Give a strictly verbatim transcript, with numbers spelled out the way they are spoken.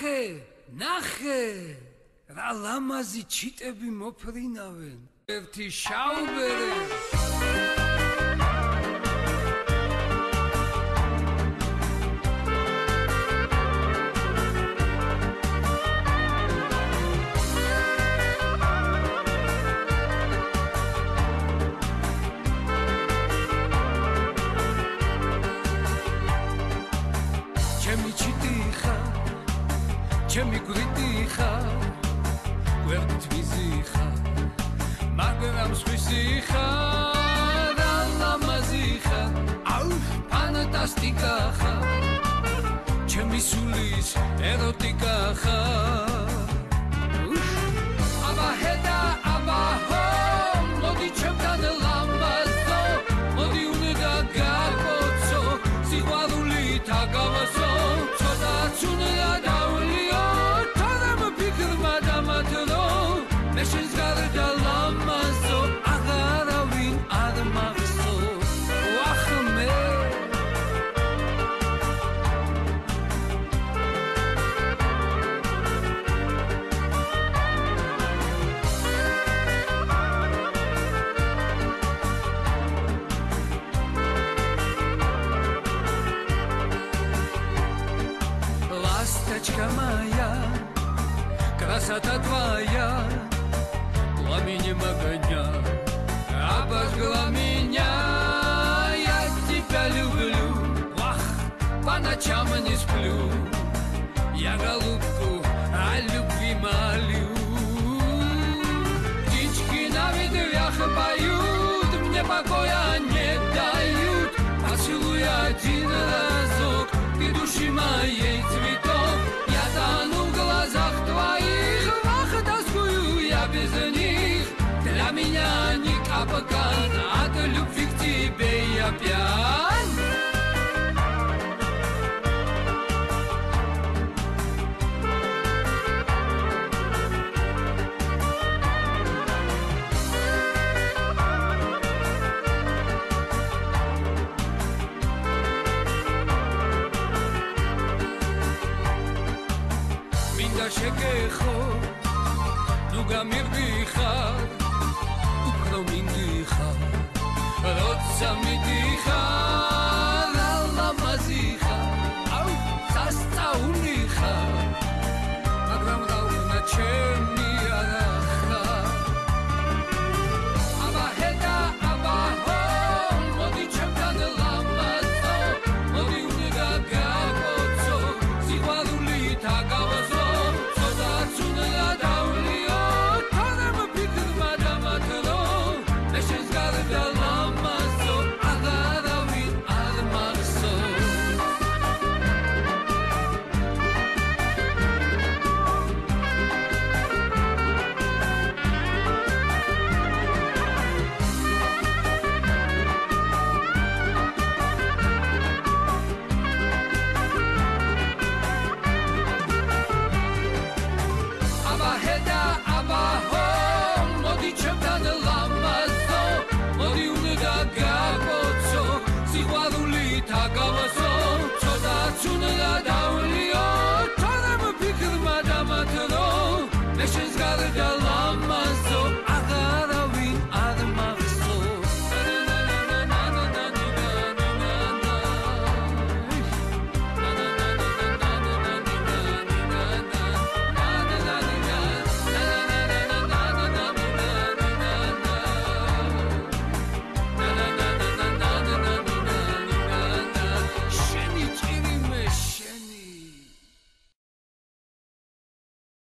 ნახე, ნახე, რა ლამაზი ჩიტები მოფრინავენ. ერთი შაუბერე ჩემი ჩიტი ხარ, ჩემი გვიტი ხარ, გვერდით ვიზი ხარ, მაგრამ სხვისი ხარ, რა ლამაზი ხარ, აუ, ფანტასტიკა ხარ, ჩემი სულის ეროტიკა ხარ. აბა ჰედა, აბა ჰო, მოდი ჩემთან ლამაზო, მოდი უნდა გაგოცო, სიყვარულით აგავასო, ცოტაც უნდა დავლიო, თორემ ფიქრმა დამატრო, მე შენს გარდა ლამაზო, აღარავინ არ მახსოვს, ვახმე. Ласточка моя, красота твоя, пламенем огня обожгла меня. Я тебя люблю, ах, по ночам не сплю. Я голубку о любви молю. Птички на ветвях поют, мне покоя не дают. Поцелуй один разок, ты души моей цветок. Я тону в глазах твоих, ах, тоскую я без них. Для меня ни капкан, от любви к тебе я пьян. მინდა შეგეხო, ნუ გამირდიხარ, უფრო მინდიხარ, როცა მიდიხარ, რა ლამაზი